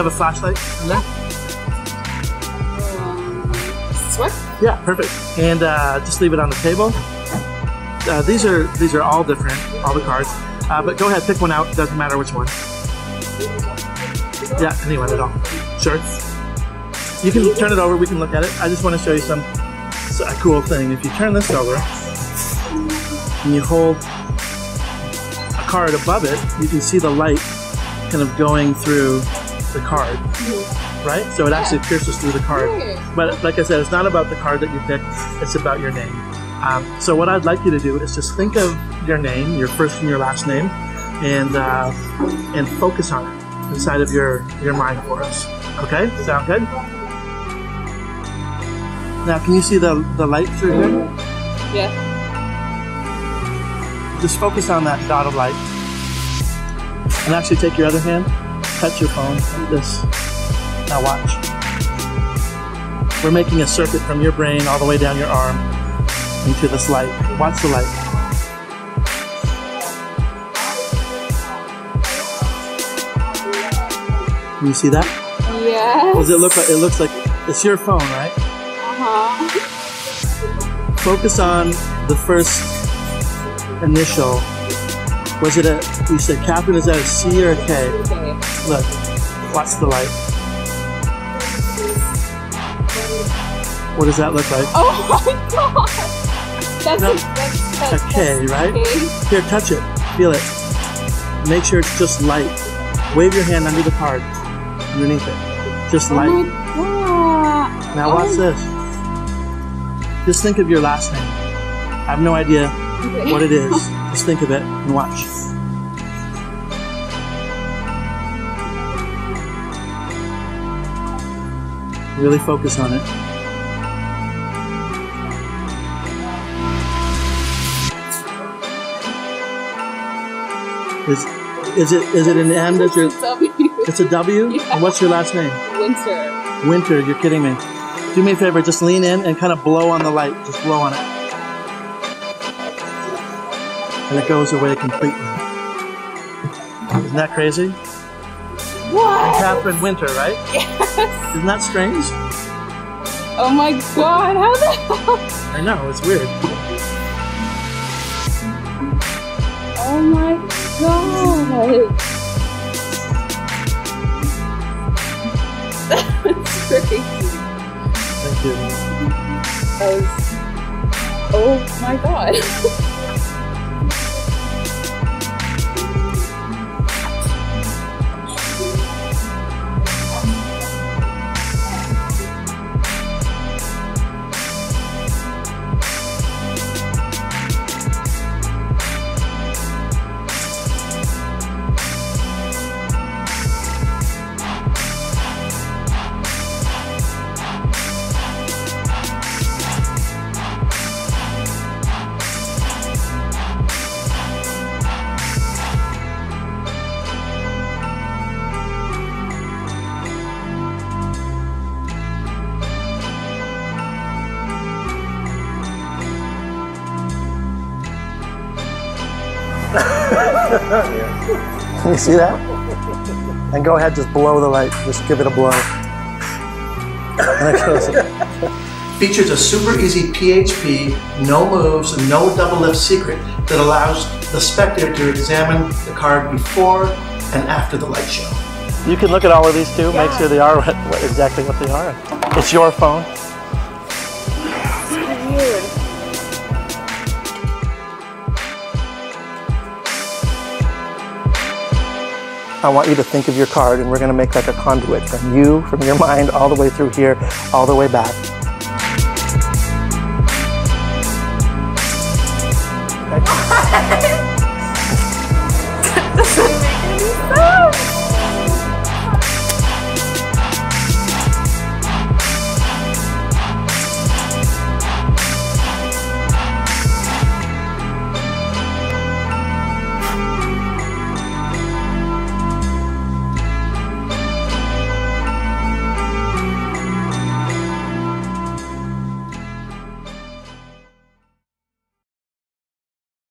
you have a flashlight in there? This one? Yeah, perfect. And just leave it on the table. These are all different, all the cards. But go ahead, pick one out. Doesn't matter which one. Yeah, anyone at all. Sure. You can turn it over. We can look at it. I just want to show you a cool thing. If you turn this over and you hold a card above it, you can see the light kind of going through the card, right? So it actually pierces through the card. But like I said, it's not about the card that you picked, it's about your name. So what I'd like you to do is just think of your name, your first and your last name, and focus on it inside of your mind for us. Okay? Sound good? Now, can you see the light through here? Yeah. Just focus on that dot of light. And actually take your other hand, touch your phone like this. Now watch. We're making a circuit from your brain all the way down your arm into this light. Watch the light. Can you see that? Yes. What does it look like? It looks like it's your phone, right? Focus on the first initial. Was it you said Catherine, is that a C or a K? Look, watch the light. What does that look like? Oh my god! That's a K, right? K. Here, touch it. Feel it. Make sure it's just light. Wave your hand under the card. Underneath it. Just light. Oh my god. Now watch this. Just think of your last name. I have no idea what it is. Just think of it and watch. Really focus on it. Is it an M that you're... W. It's a W? Yeah. And what's your last name? Winter. Winter, you're kidding me. Do me a favor, just lean in and kind of blow on the light. Just blow on it. And it goes away completely. Isn't that crazy? What? Catherine Winter, right? Yes. Isn't that strange? Oh my god, how the hell? I know, it's weird. Oh my god. That's crazy. Thank you. Oh my god. Can you see that? And go ahead, just blow the light. Just give it a blow. And it goes. Features a super easy PHP, no moves, no double lift secret that allows the spectator to examine the card before and after the light show. You can look at all of these too, make sure they are exactly what they are. It's your phone. Weird. I want you to think of your card, and we're going to make like a conduit from you, from your mind, all the way through here, all the way back. Okay.